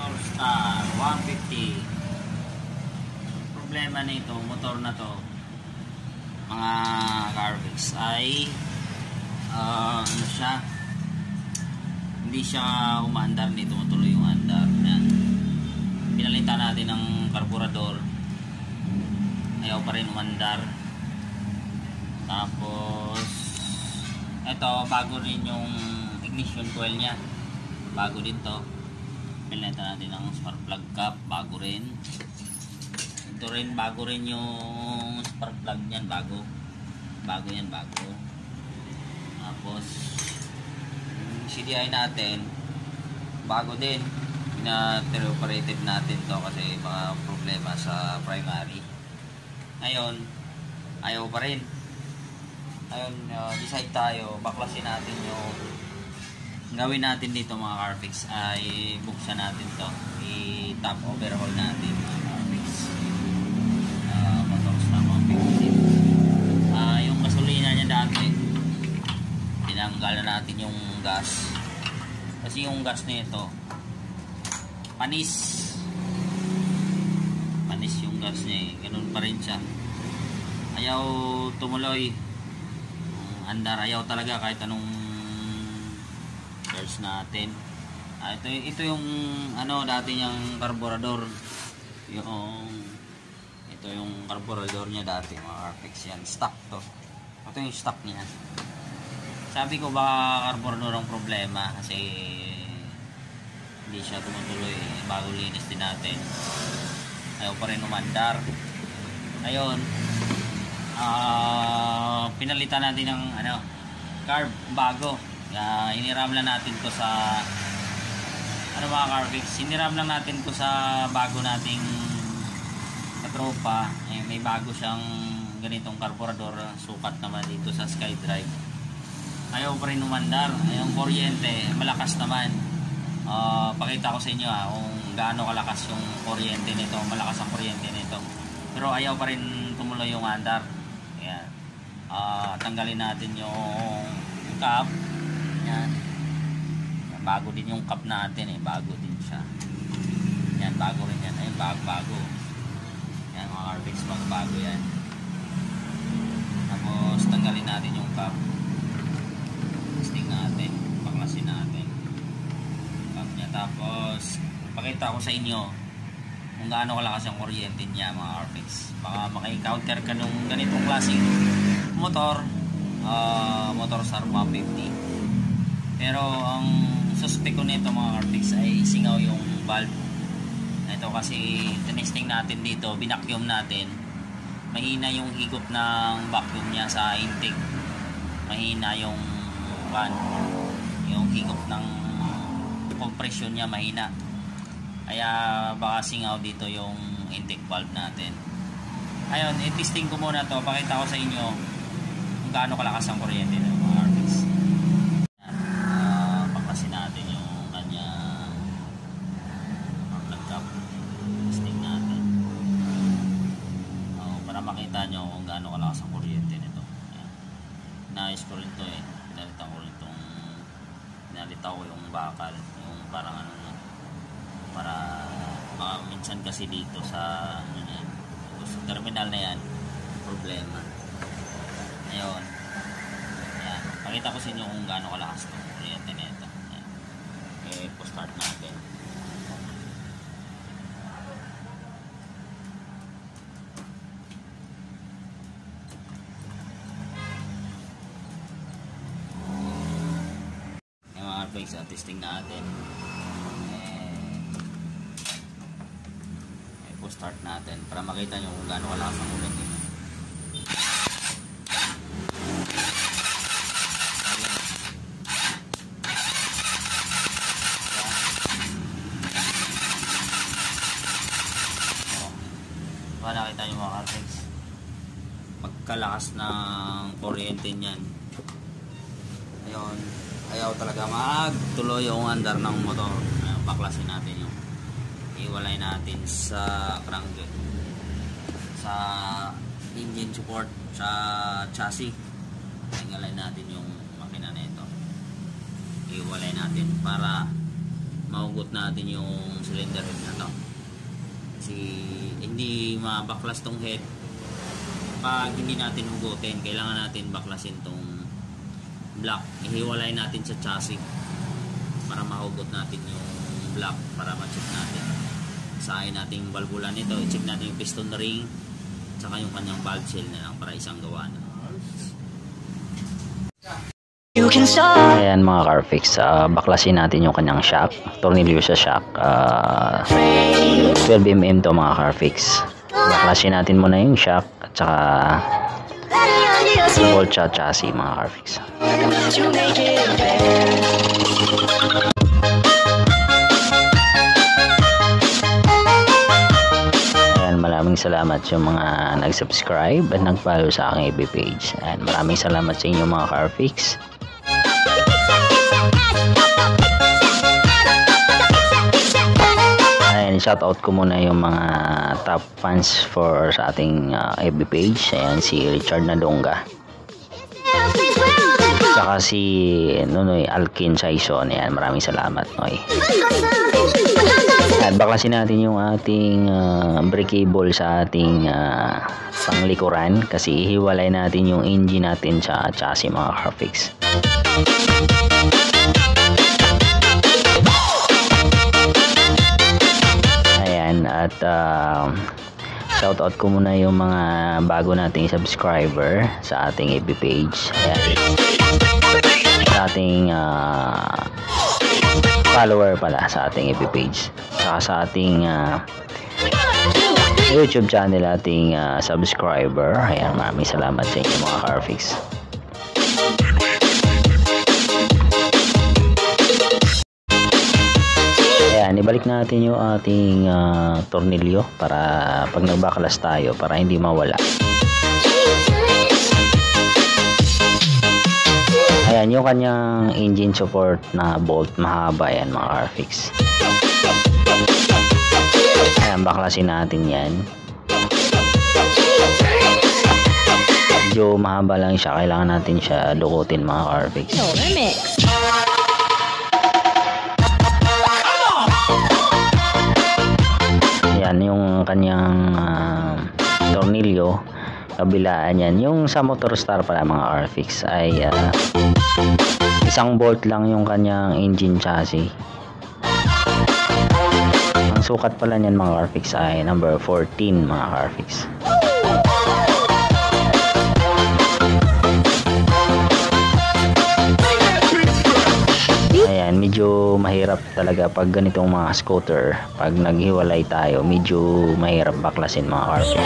Motorstar 150. Problema nito, motor na to mga Carvex ay ano siya, hindi siya umaandar, nito tuloy yung andar. Yan. Pinalitan natin ng karburador, ayaw pa rin umandar. Tapos ito, bago rin yung ignition coil nya, bago din to. Pinalitan natin ng spark plug cap, bago rin. Ito rin, bago rin yung spark plug nyan, bago yan, bago. Tapos CDI natin bago din, pina-operated natin to kasi mga problema sa primary. Ngayon ayaw pa rin. Ngayon decide tayo, baklasin natin yung gawin natin dito mga Carvex, ay buksan natin to, i-top overhaul natin mga Carvex. Motorstar 150. Yung gasolina nya dati, tinanggal na natin yung gas kasi yung gas nito panis yung gas niya eh. Ganun pa rin siya, ayaw tumuloy andar, ayaw talaga kahit anong charge natin. Ito yung ano dati niyang karburador, ito yung karburador niya dati mga Carvex. Yan, stock to, ito yung stock niya. Sabi ko baka karburador ang problema kasi hindi siya tumutuloy, bago linis din natin, ayaw pa rin umandar. Ayun, pinalitan natin ng carb bago. Iniram lang natin to sa mga Carvex, iniram lang natin to sa bago nating katropa. May bago siyang ganitong karburador, sukat naman dito sa SkyDrive. Ayaw pa rin umandar, yung kuryente malakas naman. Pakita ko sa inyo kung gaano kalakas yung kuryente nito, malakas ang kuryente nito, pero ayaw pa rin tumuloy yung andar. Ayan. Tanggalin natin yung cap. Yan. Bago din yung cap natin bago din siya. Yan, bago rin yan. Ayun, bago. Yan mga Carvex, bago yan. Tapos tanggalin natin yung cap. Testing natin, baklasin natin cap niya. Tapos pakita ko sa inyo kung gaano kalakas ang kuryente niya mga Carvex. Baka maka-encounter ka nung ganitong klaseng motor, Motorstar 150. Pero ang suspect ko nito mga Carvex ay singaw yung valve. Ito kasi tinesting natin dito, binacuum natin. Mahina yung higop ng vacuum niya sa intake. Mahina yung higop ng compression niya, mahina. Kaya baka singaw dito yung intake valve natin. Ayun, i-testing ko muna to, pakita ko sa inyo kung gaano kalakas ang kuryente ng mga Carvex. Paklasin natin yung kanya plug cap. Testing natin para makita nyo kung gaano kalakas ang kuryente nito. Naayos ko rin to pinalitaw ko yung bakal, yung parang para minsan kasi dito sa terminal na yan problema. Ayun, yan, pakita ko sa inyo kung gaano kalakas itong kuryente nito. Po-start natin. Yung mga Carvex, testing natin. Po-start natin para makita nyo kung gaano kalakas ang kuryente nito. Nakita nyo mga Carvex, pagkalakas ng kuryente niyan. Ayun, ayaw talaga magtuloy yung andar ng motor. Baklasin natin yung iwalay natin sa crank, sa engine support, sa chassis. Iwalay natin yung makina nito, iwalay natin para mahugot natin yung cylinder head na to. Kasi hindi mabaklas tong head pag hindi natin hugutin. Kailangan natin baklasin tong block. Ihiwalay natin sa chassis para mahugot natin yung block, para ma-check natin. Sahin natin yung valvula nito, i-check natin yung piston ring tsaka yung kanyang valve shell na lang para isang gawa na. Ayan mga Carfix, baklasin natin yung kanyang shock, tornilyo sa shock. 12mm to mga Carfix. Baklasin natin muna yung shock at saka bolt sa chassis mga Carfix. Ayan, maraming salamat sa mga nag-subscribe at nag-follow sa aking FB page. Ayan, maraming salamat sa inyo mga Carfix. Ayan, shoutout ko muna yung mga top fans for sa ating FB page. Ayan, si Richard Nadonga, saka si Nonoy Alkin Saison. Ayan, maraming salamat Noy. At baklasin natin yung ating breakable sa ating panglikuran, kasi ihiwalay natin yung engine natin sa chassis mga Carfix. Ayan, at shoutout ko muna yung mga bago nating subscriber sa ating FB page. Ayan, sa ating follower pala sa ating FB page, saka sa ating YouTube channel, ating subscriber. Ayan, maraming salamat sa inyo mga Carfix. Ayan, ibalik natin yung ating tornilyo para pag nagbaklas tayo, para hindi mawala. Ayan, yung kanyang engine support na bolt, mahaba yan mga Carfix. Ayan, baklasin natin yan. Medyo mahaba lang siya, kailangan natin siya lukutin mga Carfix. Ayan, yung kanyang tornilyo, kabilaan yan. Yung sa Motor Star pala mga Carfix ay isang bolt lang yung kanyang engine chassis. Ang sukat pala niyan mga Carfix ay number 14 mga Carfix. Ayan, medyo mahirap talaga pag ganitong mga scooter. Pag naghiwalay tayo, medyo mahirap baklasin mga Carfix.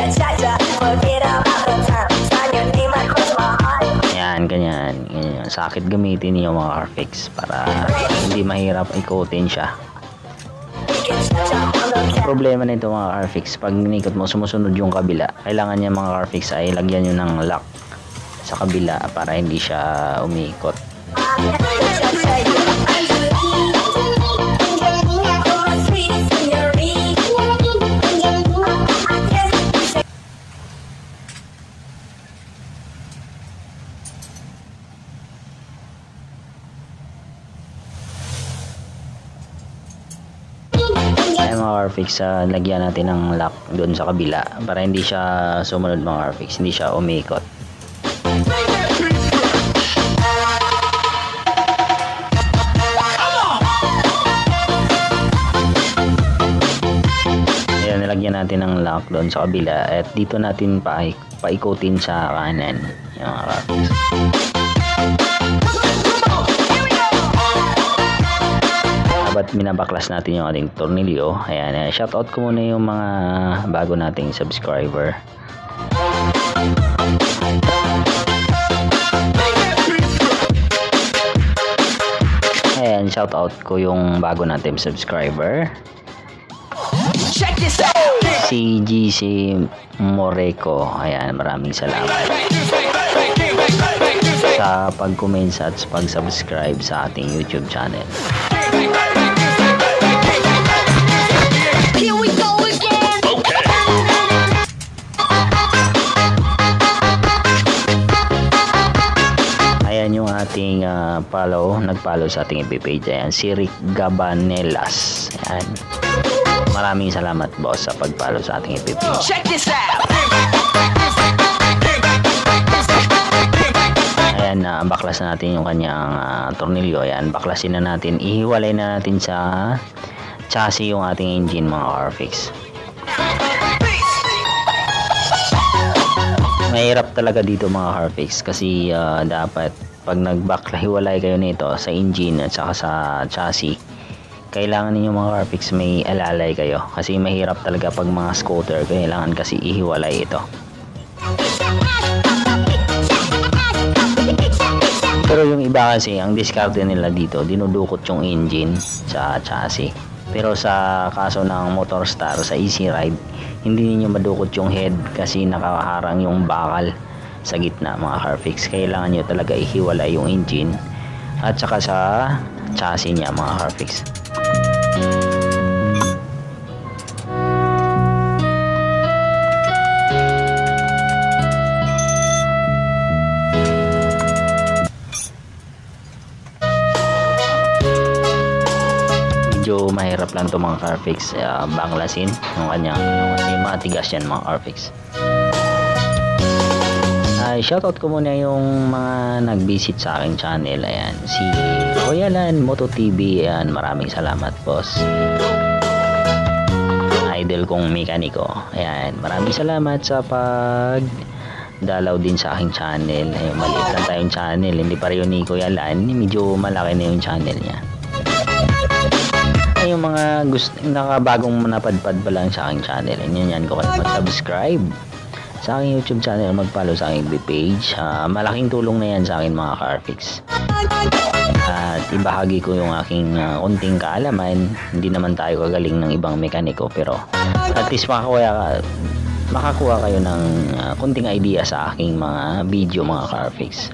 Ayan, ganyan. Sakit gamitin niyo mga Carfix para hindi mahirap ikutin siya. Problema nito mga Carfix, pag ninikot mo sumusunod yung kabila, kailangan niya mga Carfix ay lagyan nyo ng lock sa kabila para hindi siya umiikot. Ayan mga Carfix, lagyan natin ng lock doon sa kabila para hindi siya sumunod mga Carfix, hindi siya umiikot. Ayan, nilagyan natin ng lock doon sa kabila at dito natin paikutin sa kanan yung mga Carfix. Dapat minabaklas natin yung ating tornilyo. Ayan, shoutout ko muna yung mga bago nating subscriber. Ayan, shoutout ko yung bago nating subscriber, si GC Moreco. Ayan, maraming salamat sa pag-comment at pag-subscribe sa ating YouTube channel. Ayan yung ating nag-follow sa ating FB page. Ayan, si Rick Gabanelas. Ayan. Maraming salamat boss sa pag-follow sa ating FB page. Check this out. Ayan, baklas na natin yung kanyang tornilyo. Ayan, baklasin na natin. Ihiwalay na natin sa chassis yung ating engine mga Carfix. Mahirap talaga dito mga Carfix kasi dapat pag nagbaklahiwalay kayo nito sa engine at saka sa chassis, kailangan ninyo mga Carfix may alalay kayo kasi mahirap talaga pag mga scooter, kailangan kasi ihiwalay ito. Pero yung iba kasi ang diskarte nila dito, dinudukot yung engine sa chassis. Pero sa kaso ng Motorstar sa Easy Ride, hindi niyo madukot yung head kasi nakaharang yung bakal sa gitna mga Carfix. Kailangan nyo talaga ihiwalay yung engine at saka sa chassis niya mga Carfix. Medyo mahirap lang to mga Carfix baklasin yung kanyang kasi matigas yan mga Carfix. Shoutout ko muna yung mga nag-visit sa aking channel. Ayan, si Kuya Lan Moto TV. Ayan, maraming salamat boss. Idol kong mekaniko. Ayan, maraming salamat sa dalaw din sa aking channel. Ayan, maliit lang tayong channel, hindi pa rin ni Kuya Lan, medyo malaki na yung channel niya. Yung mga nakabagong napadpad pa lang sa aking channel, yan ko kayo mag-subscribe sa aking YouTube channel, mag-follow sa aking FB page. Malaking tulong na yan sa akin mga Carfix. At ibahagi ko yung aking konting kaalaman. Hindi naman tayo kagaling ng ibang mekaniko, pero at least makakuha kayo ng konting idea sa aking mga video mga Carfix.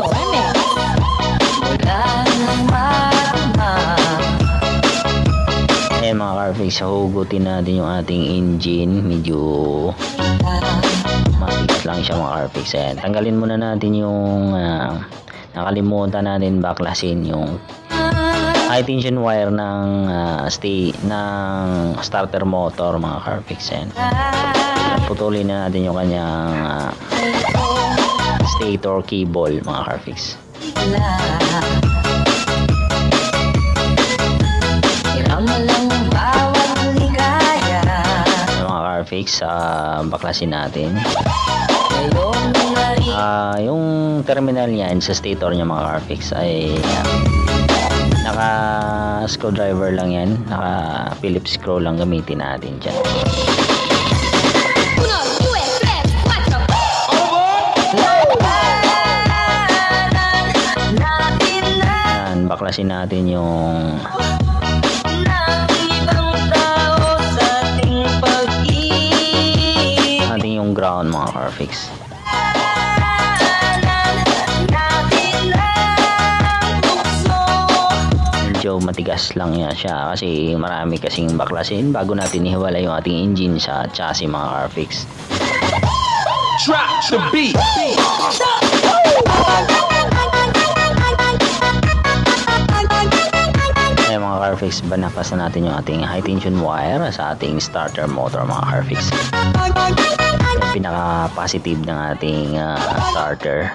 Ayan mga Carfix, hugutin natin yung ating engine. Medyo matigas lang siya mga Carfix. Ayan, tanggalin muna natin yung nakalimutan natin baklasin yung high tension wire ng starter motor mga Carfix. Ayan, putulin na natin yung kanyang stator cable mga Carfix. Carfix, baklasin natin yung terminal niyan sa stator niya mga Carfix ay naka screwdriver lang yan, naka Phillips screw lang gamitin natin dyan. Yan, baklasin natin yung ground mga Carfix. Medyo matigas lang yan siya kasi marami kasing baklasin bago natin ihiwalay yung ating engine sa chassis mga Carfix. Drop the beat. Ayan mga Carfix, banakas na natin yung ating high tension wire sa ating starter motor mga Carfix. Pinaka positive ng ating starter.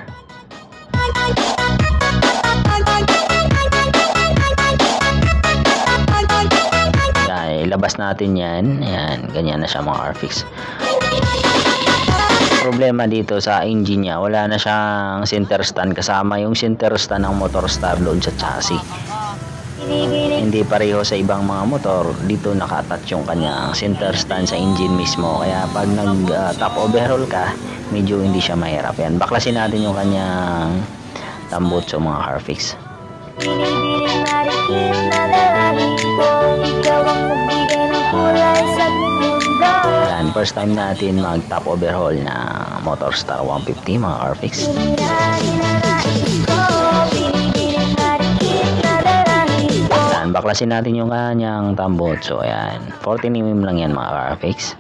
Yan, ilabas natin yan. Ayan, ganyan na siya mga Carfix. Problema dito sa engine niya, wala na siyang center stand kasama yung center stand ng Motorstar doon sa chassis. Hindi pareho sa ibang mga motor, dito naka-attach yung kanyang center stand sa engine mismo, kaya pag nag top overhaul ka, medyo hindi siya mahirap. Yan, baklasin natin yung kanyang tambutso mga Carfix. Yan, first time natin mag top overhaul na Motorstar 150 mga Carfix. Baklasin natin yung kanyang tambutso. Ayan, 14mm lang yan mga Carfix.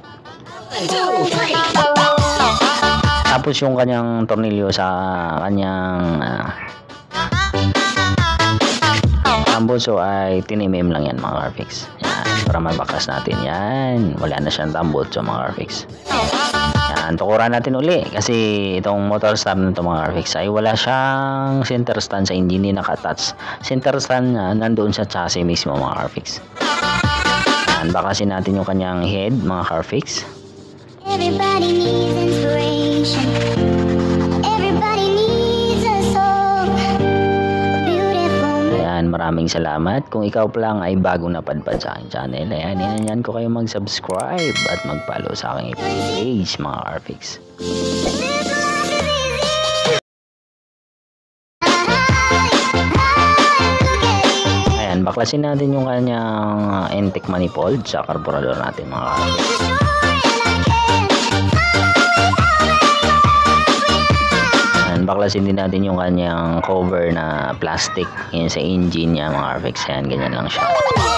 Tapos yung kanyang tornilyo sa kanyang Tambuso ay 10mm lang yan mga Carfix. Yan, para mabakas natin yan. Wala na siyang tambuso mga Carfix. Yan, tukuran natin uli kasi itong motor start na ito mga Carfix ay wala siyang center stand sa engine, hindi naka-touch. Center stand na nandoon sa chassis mismo mga Carfix. Yan, bakasin natin yung kanyang head mga Carfix. Everybody needs inspiration. Everybody needs a soul. A beautiful man. Ayan, maraming salamat. Kung ikaw pa lang ay bagong napadpad sa aking channel, ayan, yan ko kayo mag-subscribe at mag-follow sa aking page mga Carfix. Ayan, baklasin natin yung kanyang intake manifold sa carburetor natin mga Carfix. Baklasin din natin yung kanyang cover na plastic yun sa engine niya mga Carfix. Yan, ganyan lang siya.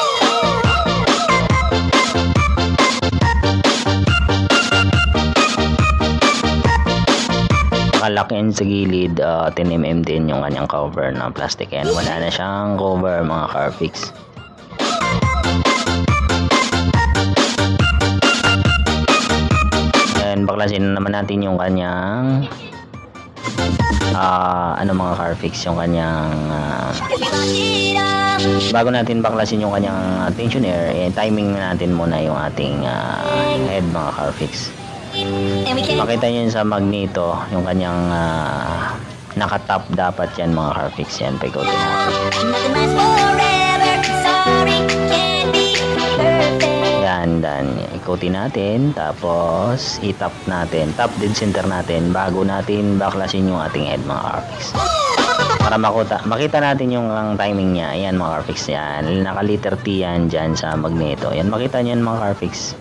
Nakalak yan sa gilid, 10mm din yung kanyang cover na plastic. Yan, wala na siyang cover mga Carfix. Yan, baklasin naman natin yung kanyang mga Carfix, yung kanyang bago natin baklasin yung kanyang tensioner, timing natin muna yung ating head mga Carfix. Makita nyo sa magneto yung kanyang nakatap dapat yan mga Carfix. Yan, paikotin natin. Dan ikutin natin, tapos i-tap natin, tap dead center natin bago natin baklasin yung ating head mga Carfix, para makita natin yung timing niya. Ayan mga Carfix, yan naka letter T yan dyan sa magneto. Yan, makita nyo yan mga Carfix.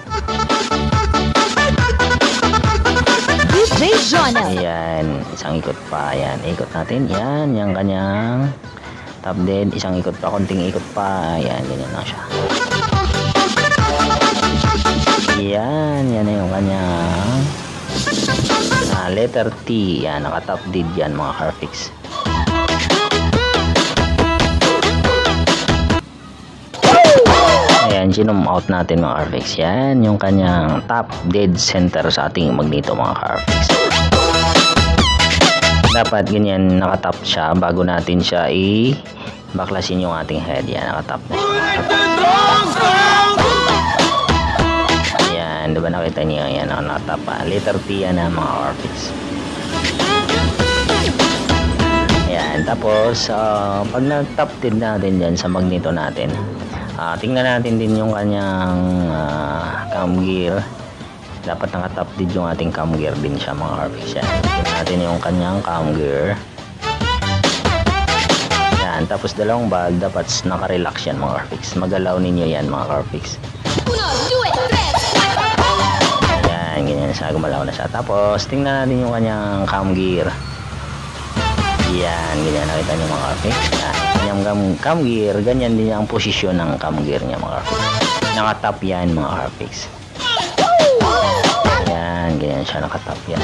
Ayan, isang ikot pa. Ayan, ikot natin. Yan, yung kanyang tap dead, isang ikot pa, konting ikot pa. Ayan, ganyan lang siya. Yan na yung kanyang letter T. Yan, naka-top dead yan mga Carfix. Ayan, sinum out natin mga Carfix. Yan, yung kanyang top dead center sa ating magneto mga Carfix. Dapat ganyan nakatap siya bago natin siya baklasin yung ating head. Yan, nakatap na siya. Diba nakita niyo yan ang natapa, letter T yan na mga Carfix. Ayan, tapos pag na-top din natin dyan sa magneto natin, tingnan natin din yung kanyang cam gear. Dapat naka-top din yung ating cam gear din siya mga Carfix. Yan, tingnan natin yung kanyang cam gear. Yan, tapos dalawang valve dapat naka-relax yan mga Carfix. Magalaw ninyo yan mga Carfix. Ganyan siya, gumalaw na siya. Tapos tingnan natin yung kanyang cam gear. Yan, ganyan, nakita nyo mga Carfix. Kanyang cam gear, ganyan din ang posisyon ng cam gear niya mga Carfix. Nakatap yan mga Carfix. Yan, ganyan siya, nakatap yan.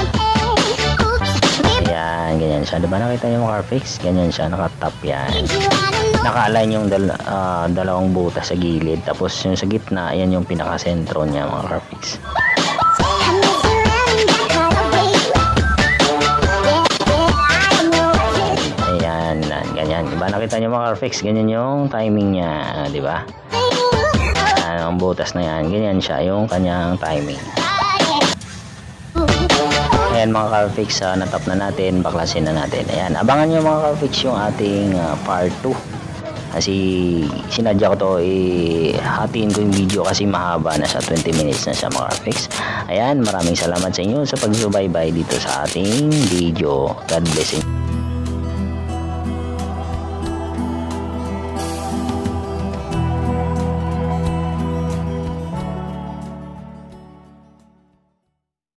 Yan, ganyan siya, diba nakita nyo mga Carfix? Ganyan siya, nakatap yan. Naka-align yung dalawang butas sa gilid. Tapos yung sa gitna, yan yung pinaka-sentro niya mga Carfix. Ganyan, diba nakita nyo mga Carfix, ganyan yung timing niya, diba? Ang butas na yan, ganyan siya yung kanyang timing. Ayan mga Carfix, natap na natin, baklasin na natin. Ayan, abangan nyo mga Carfix yung ating part 2. Kasi sinadya ko to, hatiin ko yung video kasi mahaba na sa 20 minutes na siya mga Carfix. Ayan, maraming salamat sa inyo sa pagsubaybay dito sa ating video. God bless you.